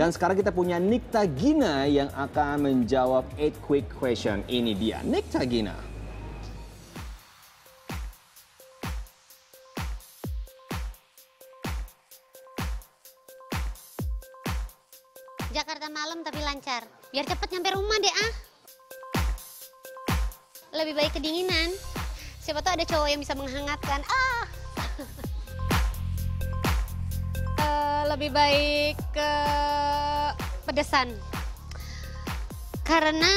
Dan sekarang kita punya Nikta Gina yang akan menjawab 8 quick question. Ini dia, Nikta Gina. Jakarta malam tapi lancar. Biar cepet nyampe rumah deh ah. Lebih baik kedinginan. Siapa tahu ada cowok yang bisa menghangatkan. Lebih baik ke pedesan. Karena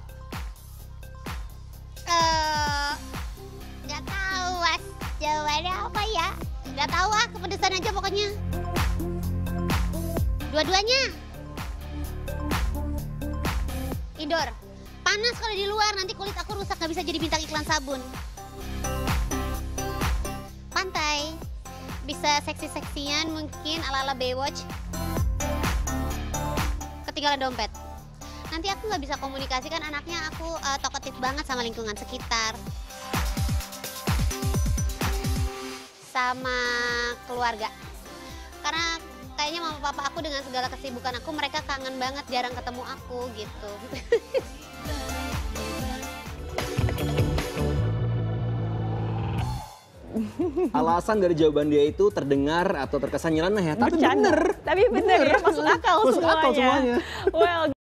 nggak tahu Mas, jawabannya apa ya? Nggak tahu ah, kepedesan aja pokoknya. Dua-duanya. Indoor. Panas kalau di luar, nanti kulit aku rusak, nggak bisa jadi bintang iklan sabun. Pantai. Bisa seksi-seksian mungkin ala-ala Baywatch. Ketinggalan dompet. Nanti aku nggak bisa komunikasi, kan anaknya aku talkative banget sama lingkungan sekitar. Sama keluarga. Karena kayaknya mama papa aku dengan segala kesibukan aku, mereka kangen banget, jarang ketemu aku gitu. Alasan dari jawaban dia itu terdengar atau terkesan nyeleneh ya, tapi Bercanda. bener. Tapi bener ya, masuk akal Masuk akal semuanya. Well,